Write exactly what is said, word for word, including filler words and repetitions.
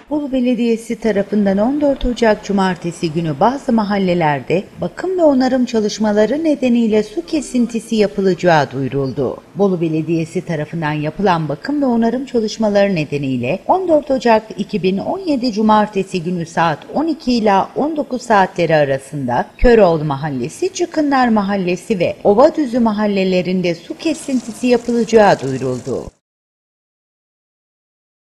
Bolu Belediyesi tarafından on dört Ocak Cumartesi günü bazı mahallelerde bakım ve onarım çalışmaları nedeniyle su kesintisi yapılacağı duyuruldu. Bolu Belediyesi tarafından yapılan bakım ve onarım çalışmaları nedeniyle on dört Ocak iki bin on yedi Cumartesi günü saat on iki ila on dokuz saatleri arasında Köroğlu Mahallesi, Çıkınlar Mahallesi ve Ovadüzü mahallelerinde su kesintisi yapılacağı duyuruldu.